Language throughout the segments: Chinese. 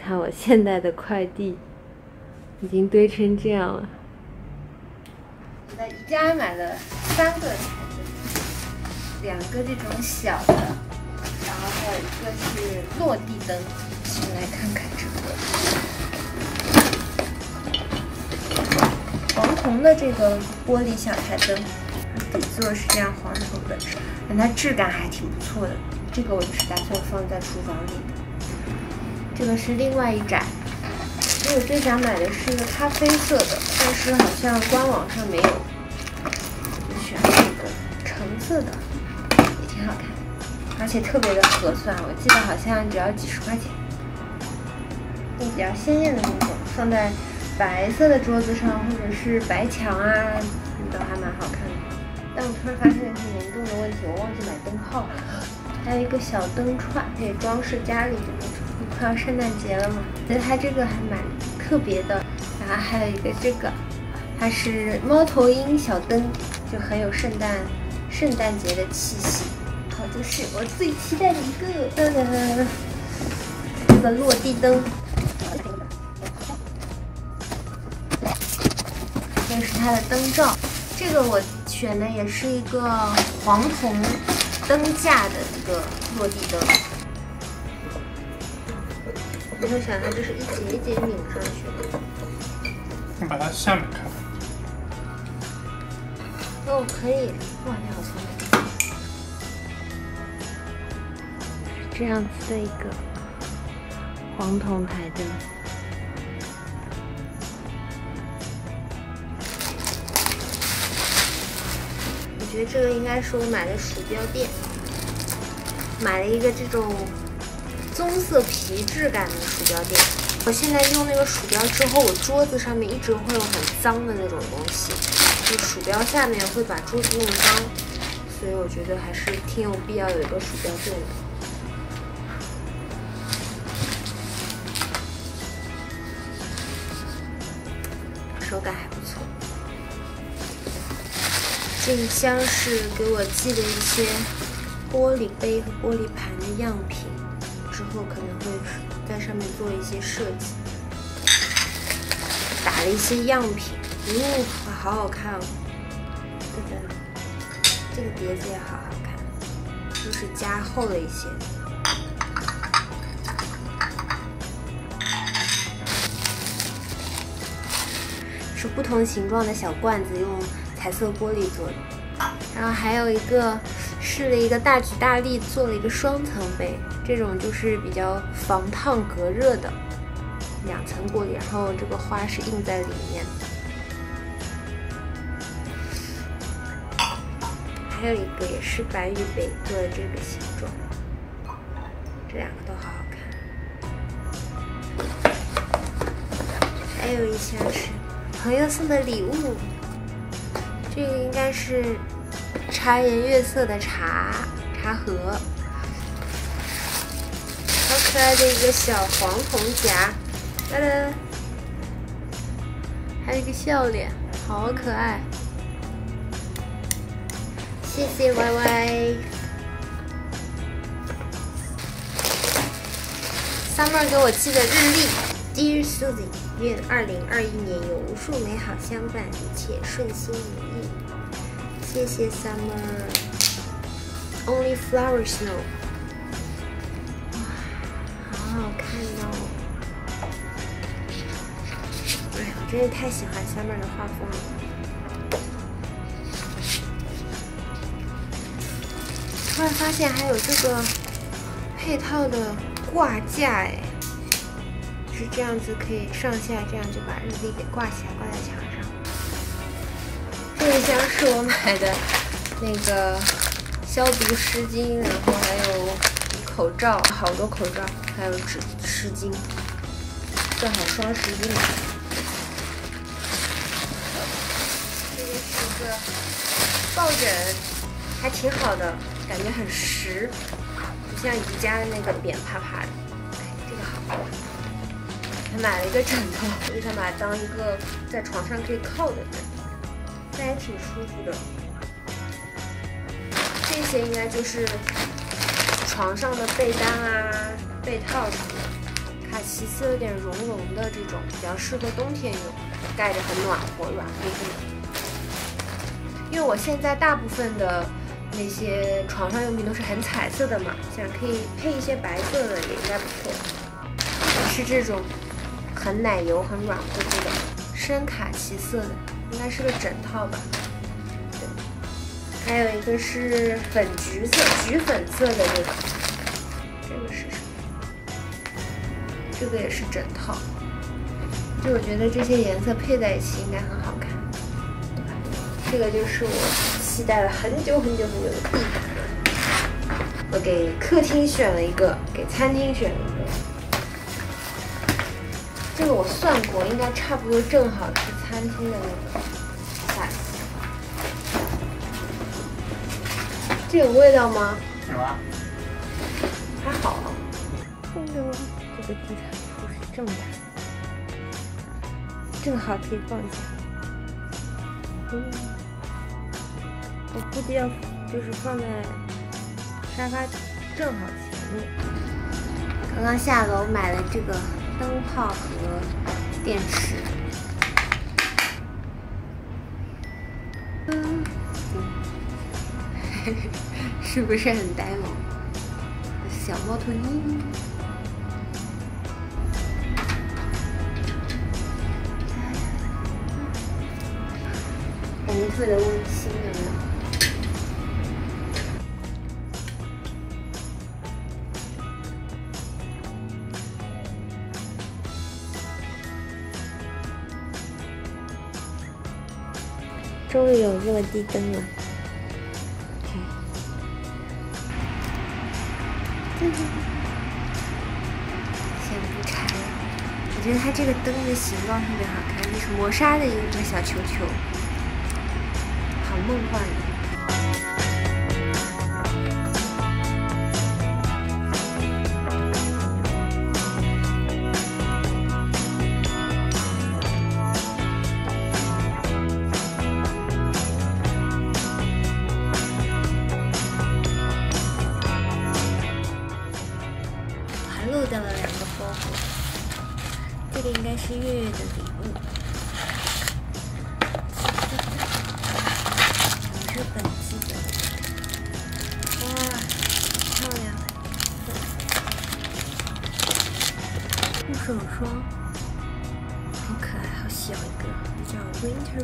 看我现在的快递已经堆成这样了。我在宜家买了3个台灯，2个这种小的，然后还有一个是落地灯。先来看看这个黄铜的这个玻璃小台灯，底座是这样黄铜的，但它质感还挺不错的。这个我就是打算放在厨房里的。这个是另外一盏，因为我最想买的是一个咖啡色的，但是好像官网上没有，就选了一个橙色的，也挺好看的，而且特别的合算，我记得好像只要几十块钱。比较鲜艳的那种，放在白色的桌子上或者是白墙啊，都还蛮好看的。但我突然发现一个很严重的问题，我忘记买灯泡了。还有一个小灯串，可以装饰家里的那种。快要圣诞节了嘛，觉得它这个还蛮特别的。然后还有一个这个，它是猫头鹰小灯，就很有圣诞节的气息。好，就是我最期待的一个，这个落地灯。这是它的灯罩，这个我选的也是一个黄铜灯架的一个落地灯。你会想它就是一节一节拧上去的。 你把它下面看。 哦，可以。哇，你好聪明。是这样子的一个黄铜台灯。我觉得这个应该是我买的鼠标垫，买了一个这种棕色皮质感的鼠标垫。我现在用那个鼠标之后，我桌子上面一直会有很脏的那种东西，就鼠标下面会把桌子弄脏，所以我觉得还是挺有必要有一个鼠标垫的。手感还不错。这一箱是给我寄的一些玻璃杯和玻璃盘的样品，之后可能会在上面做一些设计，打了一些样品。好好看哦！这个碟子也好好看，就是加厚了一些。是不同形状的小罐子，用彩色玻璃做的。然后还有一个试了一个大举大利，做了一个双层杯，这种就是比较防烫隔热的2层玻璃，然后这个花是印在里面。还有一个也是白玉杯，做的这个形状，这2个都好好看。还有一箱是朋友送的礼物，这个应该是茶颜悦色的茶盒，好可爱的一个小黄铜夹，哒哒，还有一个笑脸，好可爱。谢谢 YY。Summer 给我寄的日历 ，Dear Susie， 愿2021年有无数美好相伴，一切顺心如意。谢谢 Summer。Only flowers know。哇，好好看哦！哎呀，我真是太喜欢 Summer 的画风了。突然发现还有这个配套的挂架，哎，是这样子可以上下，这样就把日历给挂起来，挂在墙上。这一箱是我买的那个消毒湿巾，然后还有口罩，好多口罩，还有湿巾，正好双11买。这个是一个抱枕，还挺好的。感觉很实，不像宜家的那个扁趴趴的。哎，这个好。还买了一个枕头，我就想把它当一个在床上可以靠的枕头，但也挺舒服的。这些应该就是床上的被单啊、被套什么的， 卡其色有点绒绒的这种，比较适合冬天用，盖着很暖和，软乎乎的。因为我现在大部分的那些床上用品都是很彩色的嘛，想可以配一些白色的也应该不错。是这种很奶油、很软乎乎的深卡其色的，应该是个枕套吧。对，还有一个是粉橘色、橘粉色的这个，这个是什么？这个也是枕套。就我觉得这些颜色配在一起应该很好看，对吧？这个就是我期待了很久很久很久的地毯。我给客厅选了一个，给餐厅选了一个。这个我算过，应该差不多正好是餐厅的那个 size。这有味道吗？ 有啊。 还好。这个地毯不是这么大，正好可以放下。我估计要就是放在沙发正好前面。刚刚下楼买了这个灯泡和电池。是不是很呆萌？小猫头鹰。感觉特别的温馨，有没有？终于有落地灯了。先不拆了，我觉得它这个灯的形状特别好看，就是磨砂的一个小球球，好梦幻的。漏掉了2个包裹，这个应该是月月的礼物，日本寄的，哇，漂亮！护手霜，好可爱，好小一个，叫 Winter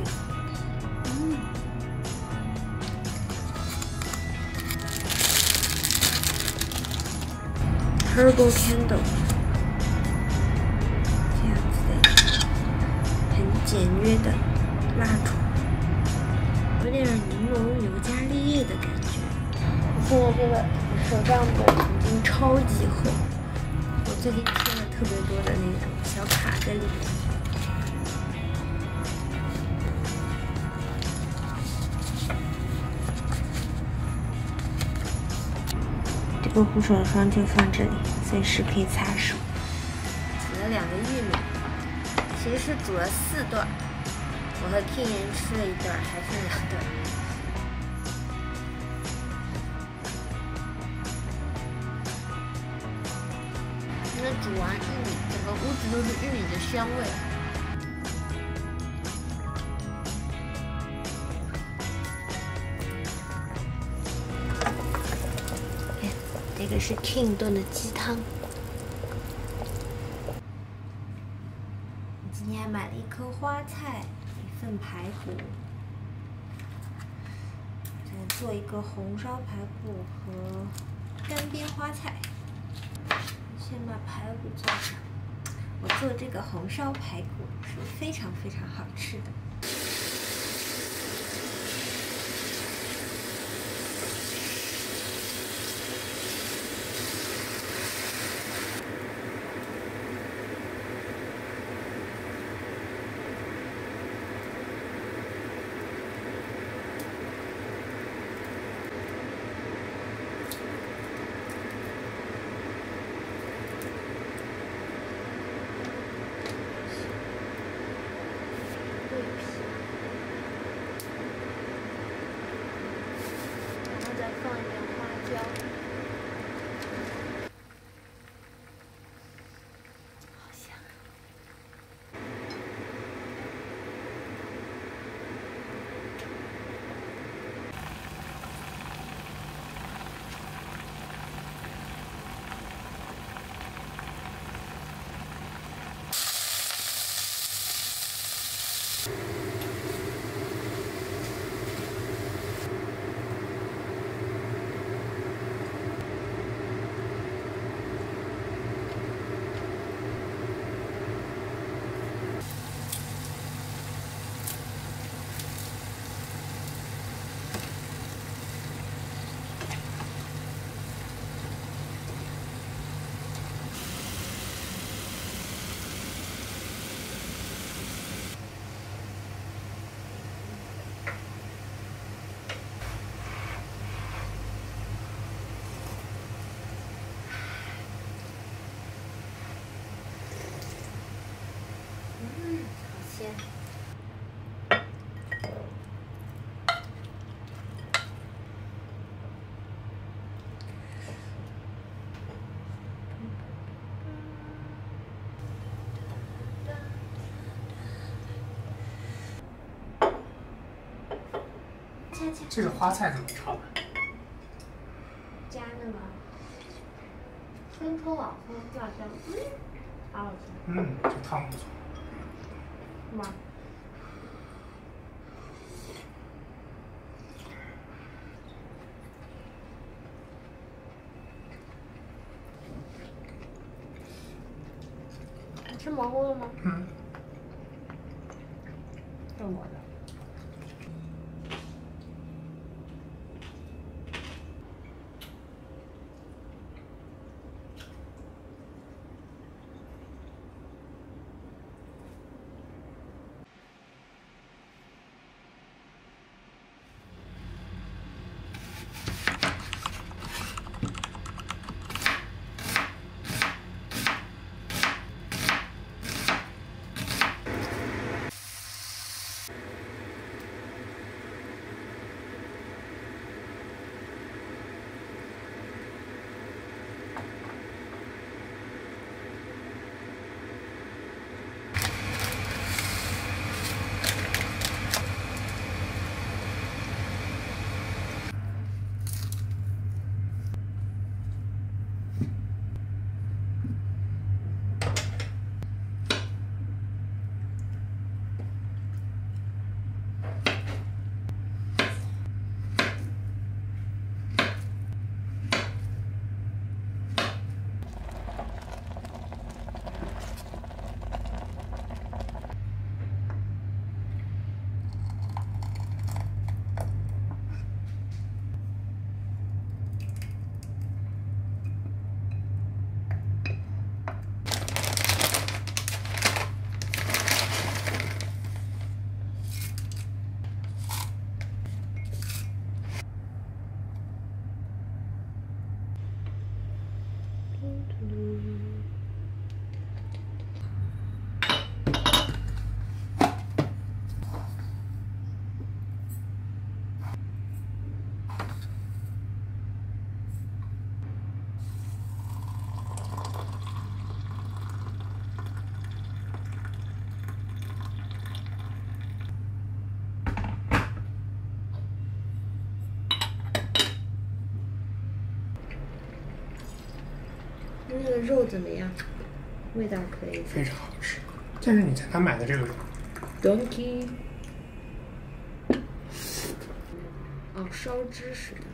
Berry，Herbal Candle， 这样子的，很简约的蜡烛，有点柠檬尤加利叶的感觉。我现在这个手账本已经超级厚，我最近贴了特别多的那种小卡在里面。这个护手霜就放这里，随时可以擦手。煮了2个玉米，其实是煮了4段，我和 King 人吃了1段，还剩2段。因为煮完玉米，整个屋子都是玉米的香味。这个是 King 炖的鸡汤。今天还买了1颗花菜，1份排骨，再做一个红烧排骨和干煸花菜。先把排骨做上。我做这个红烧排骨是非常非常好吃的。桂皮， 这个花菜怎么炒的？ 加那个生抽、老抽、辣椒，好好吃。 这汤不错。 是吗？你吃蘑菇了吗？是我的。那个肉怎么样？味道可以。 非常好吃。这是你在哪买的这个肉 ？Donkey。哦，烧芝士的。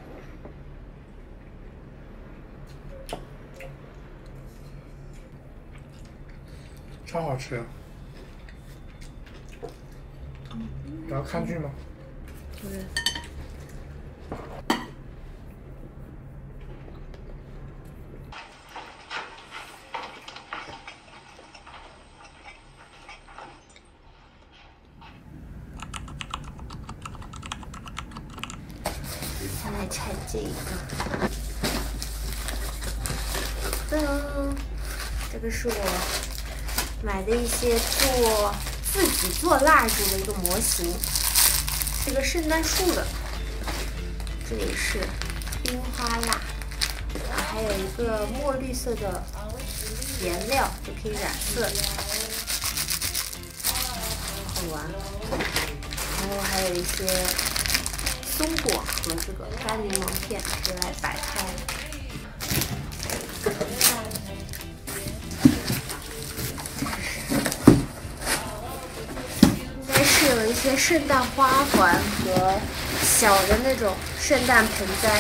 超好吃的。你要看剧吗？ 不是。先来拆这一个。噔，这个是我买的一些自己做蜡烛的一个模型，是个圣诞树的。这里是冰花蜡，然后还有一个墨绿色的颜料，就可以染色，好玩。然后还有一些松果和这个干柠檬片，用来摆开。应该是有一些圣诞花环和小的那种圣诞盆栽，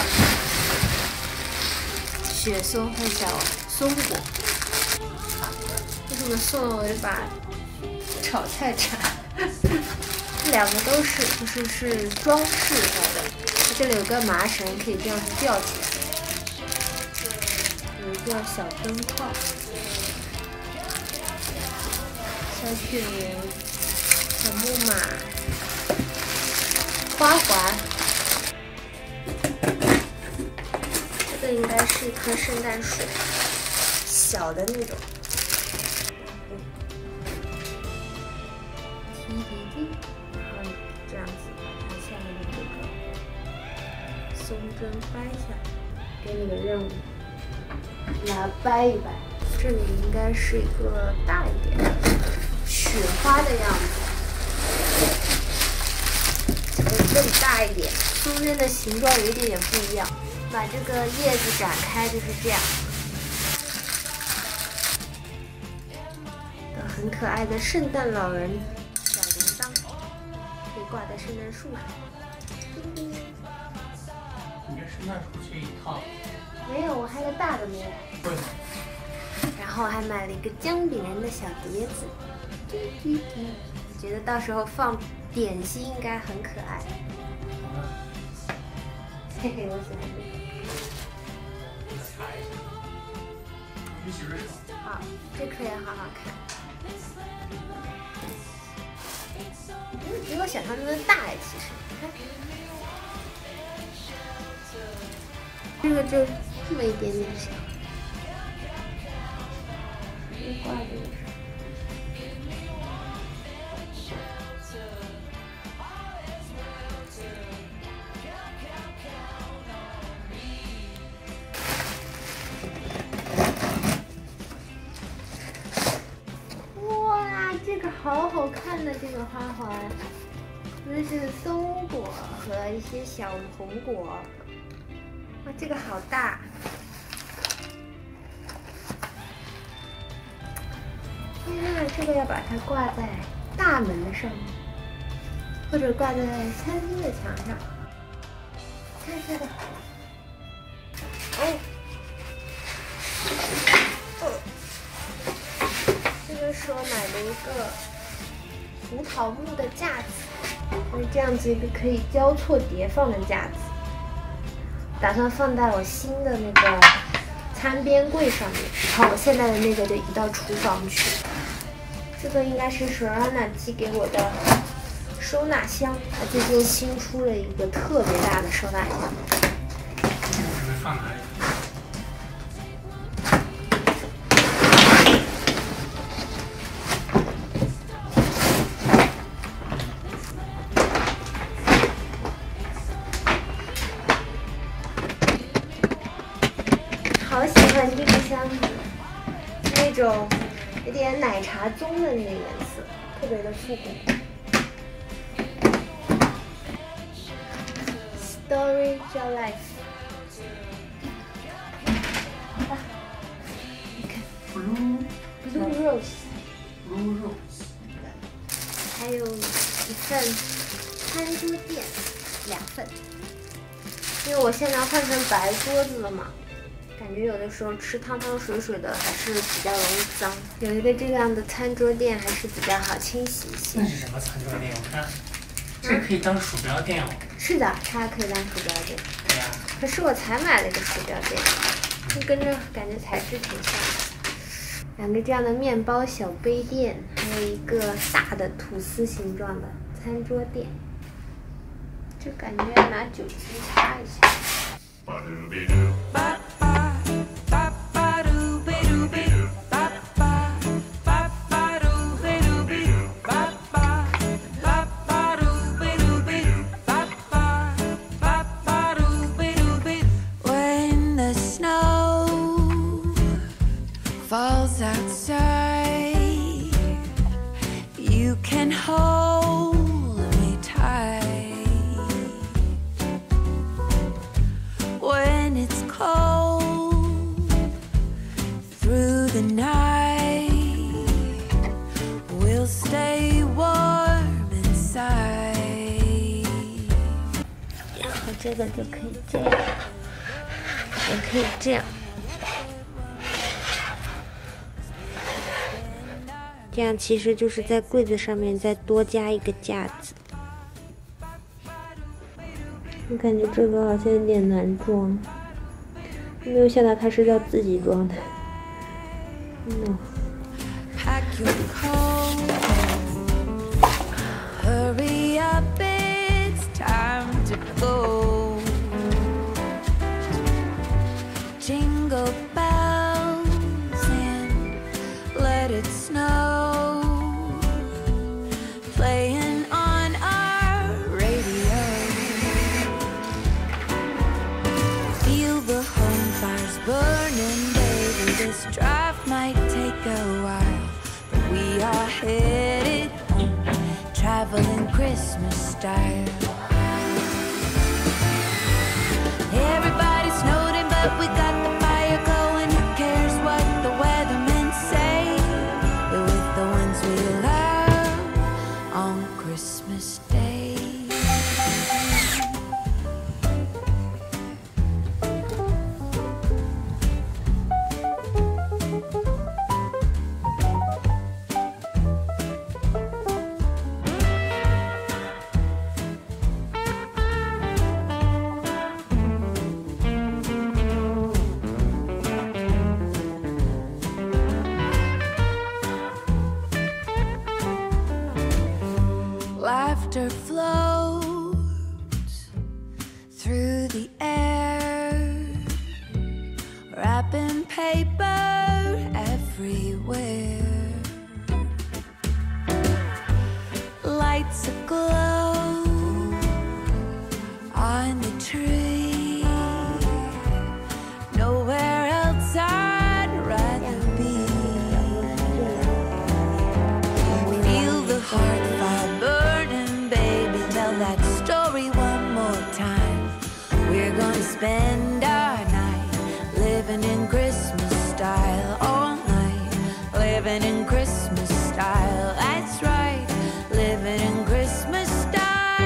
雪松和小松果。为什么送了我一把炒菜铲？这两个都是是装饰来的。这里有个麻绳，可以这样吊起来。有一个小灯泡，小雪人，小木马，花环。这个应该是一棵圣诞树，小的那种。 样子，把它下面的这个松针掰下来，给你个任务，来掰一掰。这里应该是一个大一点的雪花的样子，这里大一点，中间的形状有一点点不一样。把这个叶子展开就是这样，很可爱的圣诞老人小铃铛，可以挂在圣诞树上。 你这圣诞树切一套？ 没有，我还有个大的没来。 对。 然后还买了一个姜饼人的小碟子，我觉得到时候放点心应该很可爱。嘿嘿，我喜欢这个。 你喜欢什么？ 好，这颗也好好看。比我想象中的大哎，其实。这个就这么一点点小。挂这个是。哇，这个好好看的这个花环，这是松果和一些小红果。哇，这个好大。天呐，这个要把它挂在大门上面，或者挂在餐厅的墙上。看这个，这个是我买的一个胡桃木的架子，是这样子一个可以交错叠放的架子，打算放在我新的那个餐边柜上面，然后我现在的那个就移到厨房去。这个应该是Sorana寄给我的收纳箱，它最近新出了一个特别大的收纳箱。 准备放哪里？ 好喜欢这个箱子，那种有点奶茶棕的那个颜色，特别的复古。Story of Life。好吧，你看 Blue Rose。还有一份餐桌垫，2份，因为我现在换成白桌子了嘛。感觉有的时候吃汤汤水水的还是比较容易脏，有一个这样的餐桌垫还是比较好清洗一些。 那是什么餐桌垫？我看这可以当鼠标垫哦。 是的，它可以当鼠标垫。 对呀。 可是我才买了一个鼠标垫，就跟着感觉材质挺像的。2个这样的面包小杯垫，还有一个大的吐司形状的餐桌垫，就感觉要拿酒精擦一下。 Falls outside, you can hold me tight. When it's cold through the night, we'll stay warm inside. 然后这个就可以这样，也可以这样。这样其实就是在柜子上面再多加一个架子。我感觉这个好像有点难装，没有想到它是要自己装的。 Hurry up, it's time to go. Jingle bells and let it snow. Playing on our Christmas style. Everybody's snowed, but we got the fire going. Who cares what the weathermen say? We're with the ones we love on Christmas Day. Laughter floats through the air, wrapping paper everywhere. Lights aglow on the tree. Nowhere else I'd rather be. Feel the heart fire burning, baby. Tell that story one more time. We're gonna spend our night living in Christmas style all night. Living in Christmas style, that's right. Living in Christmas style.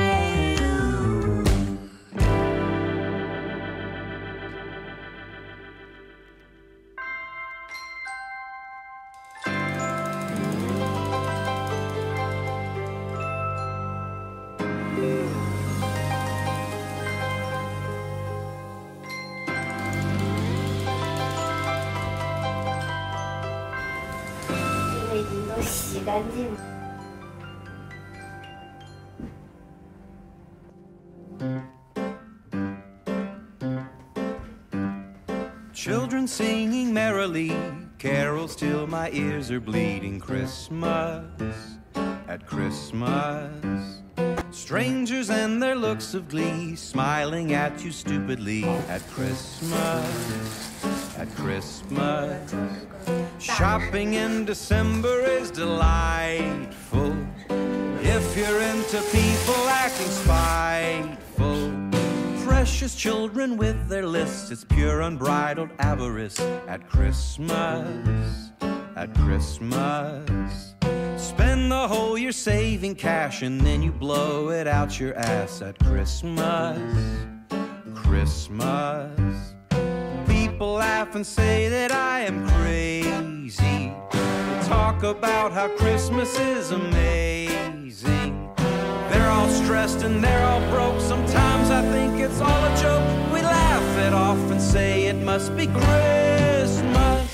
Children singing merrily, carols till my ears are bleeding. Christmas, at Christmas. Strangers and their looks of glee, smiling at you stupidly. At Christmas, at Christmas. Shopping in December is delightful if you're into people acting spiteful. Precious children with their lists, it's pure unbridled avarice. At Christmas, at Christmas. Spend the whole year saving cash and then you blow it out your ass. At Christmas, Christmas. People laugh and say that I am crazy. They talk about how Christmas is amazing. They're all stressed and they're all broke. Sometimes I think it's all a joke. We laugh it off and say it must be Christmas.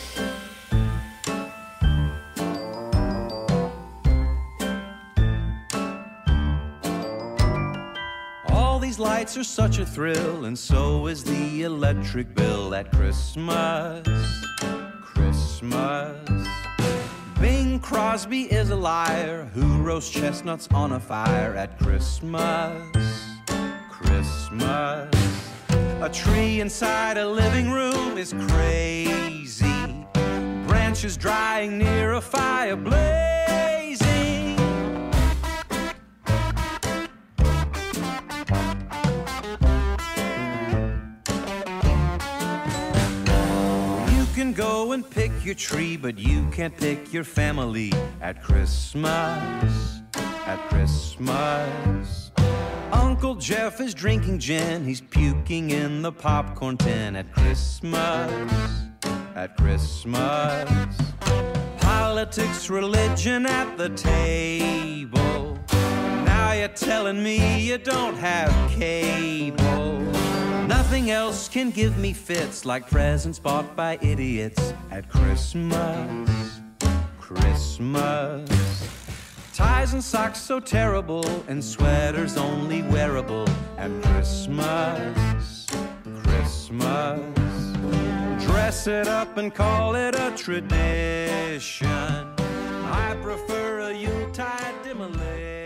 All these lights are such a thrill, and so is the electric bill. At Christmas, Christmas. Bing Crosby is a liar who roasts chestnuts on a fire. At Christmas, Christmas. A tree inside a living room is crazy. Branches drying near a fire blazing. You can go and pick your tree, but you can't pick your family. At Christmas, at Christmas. Uncle Jeff is drinking gin, he's puking in the popcorn tin. At Christmas, at Christmas. Politics, religion at the table. Now you're telling me you don't have cable. Nothing else can give me fits like presents bought by idiots. At Christmas, Christmas. Ties and socks so terrible, and sweaters only wearable. At Christmas, Christmas. Dress it up and call it a tradition. I prefer a Yuletide demolition.